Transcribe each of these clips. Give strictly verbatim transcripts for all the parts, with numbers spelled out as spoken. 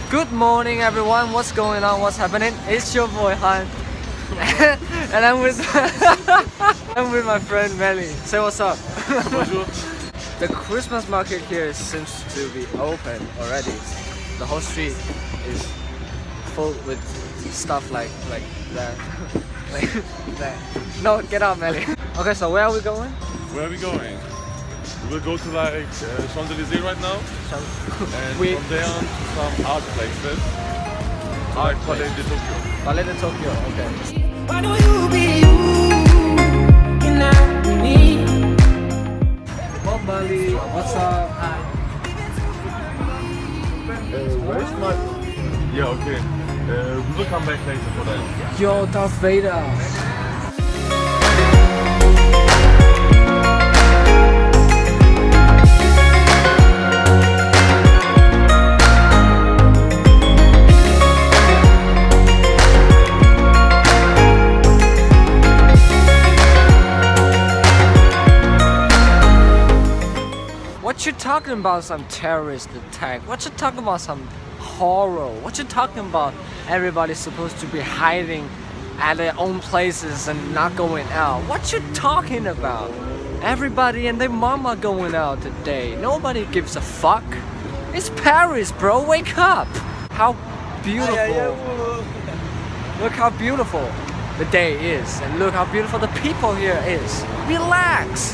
Good morning, everyone. What's going on? What's happening? It's your boy Han, and I'm with I'm with my friend Melly. Say what's up. Bonjour. The Christmas market here seems to be open already. The whole street is full with stuff like like that, like that. No, get out, Melly. Okay, so where are we going? Where are we going? We will go to like uh, Champs-Élysées right now, and we from there on to some art places, to like Palais de Tokyo. Palais de Tokyo, okay. Why do you be you? You're not me. Bob Marley, what's up? Hi. Uh, where is my... Yeah, okay. Uh, we will come back later for that. Yo, Darth Vader. What you talking about some terrorist attack? What you talking about some horror? What you talking about everybody's supposed to be hiding at their own places and not going out? What you talking about? Everybody and their mama going out today. Nobody gives a fuck. It's Paris, bro. Wake up. How beautiful. Look how beautiful the day is. And look how beautiful the people here is. Relax.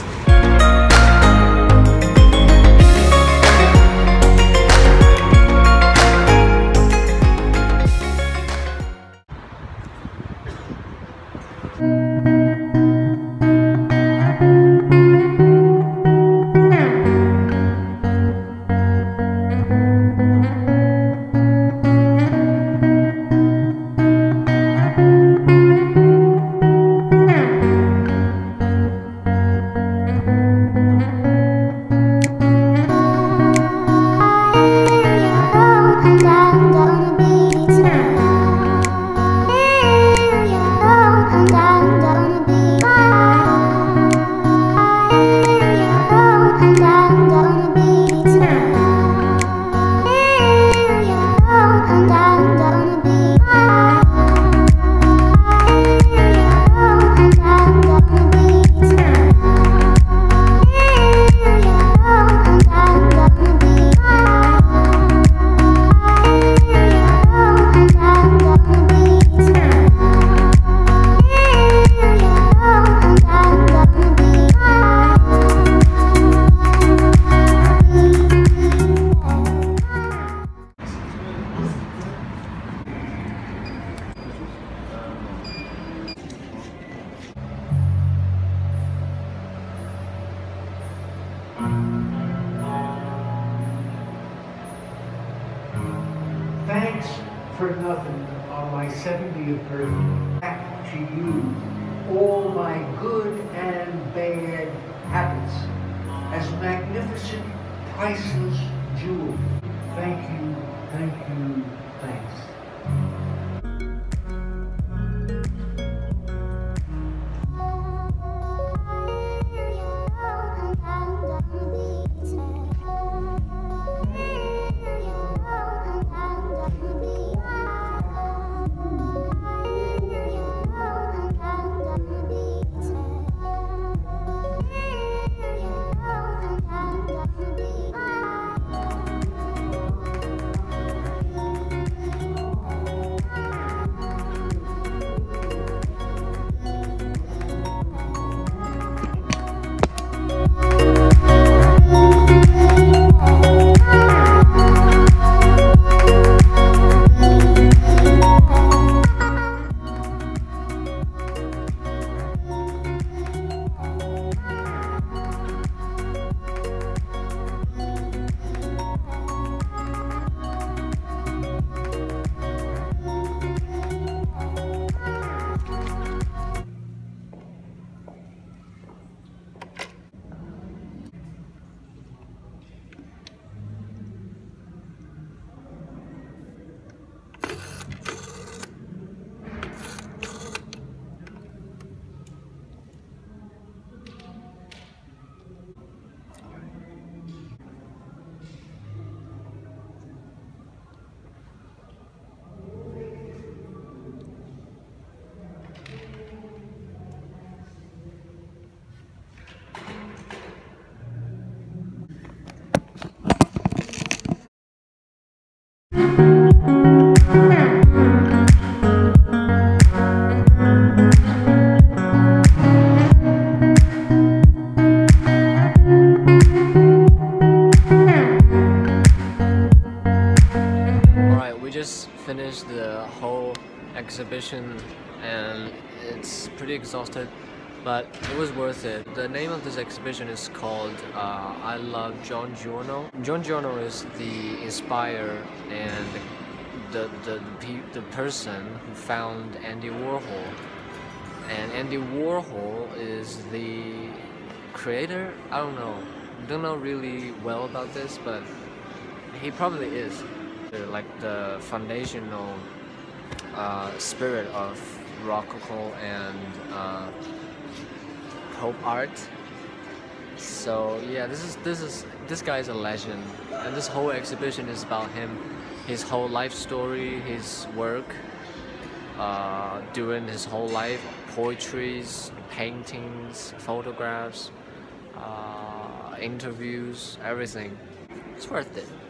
Thanks for nothing on my seventieth birthday. Back to you, all my good and bad habits, as magnificent, priceless jewels. Thank you, thank you, thanks. Alright, we just finished the whole exhibition and it's pretty exhausted, but it was worth it. The name of this exhibition is called uh, I Love John Giorno. John Giorno is the inspirer and the, the, the, the person who found Andy Warhol. And Andy Warhol is the creator? I don't know. I don't know really well about this, but he probably is. Like the foundational uh, spirit of Rococo and uh, Pop art. So yeah, this is this is this guy is a legend, and this whole exhibition is about him, his whole life story, his work uh, during his whole life, poetries, paintings, photographs, uh, interviews, everything. It's worth it.